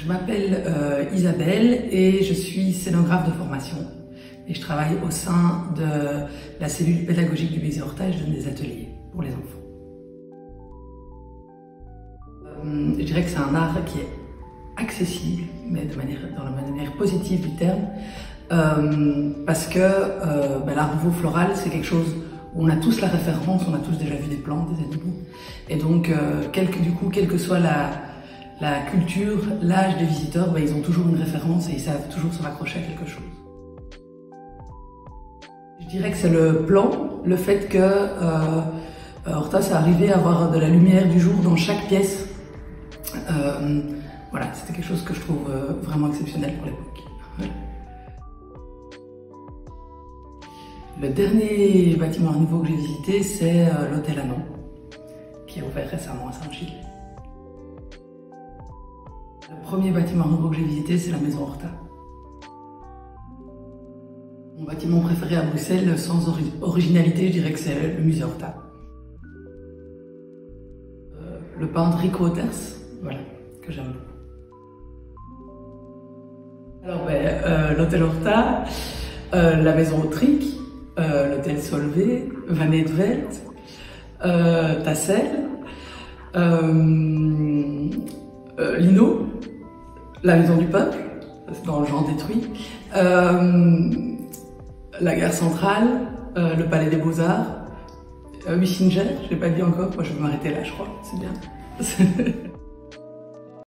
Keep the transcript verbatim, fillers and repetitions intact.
Je m'appelle euh, Isabelle et je suis scénographe de formation. Et je travaille au sein de la cellule pédagogique du Musée Horta et je donne des ateliers pour les enfants. Euh, je dirais que c'est un art qui est accessible, mais de manière, dans la manière positive du terme, euh, parce que euh, ben, l'art nouveau floral, c'est quelque chose où on a tous la référence, on a tous déjà vu des plantes, des animaux, et donc euh, quel que, du coup, quelle que soit la, la culture, l'âge des visiteurs, ben, ils ont toujours une référence et ils savent toujours se raccrocher à quelque chose. Je dirais que c'est le plan, le fait que euh, Horta s'est arrivé à avoir de la lumière du jour dans chaque pièce. Euh, voilà, c'était quelque chose que je trouve euh, vraiment exceptionnel pour l'époque. Voilà. Le dernier bâtiment à nouveau que j'ai visité, c'est euh, l'hôtel Anon, qui a ouvert récemment à Saint-Gilles. Le premier bâtiment à nouveau que j'ai visité, c'est la maison Horta. Mon bâtiment préféré à Bruxelles, sans ori originalité, je dirais que c'est le musée Horta. Euh, le peintre Rico Otters, voilà, que j'aime beaucoup. Alors, ben, euh, l'hôtel Horta, euh, la maison Autric, euh, l'hôtel Solvay, Van Edvelt, euh, Tassel, euh, euh, Lino, la maison du peuple, dans le genre détruit, euh, la gare centrale, euh, le palais des beaux-arts, euh, Wissinger, je l'ai pas dit encore, moi je vais m'arrêter là je crois, c'est bien.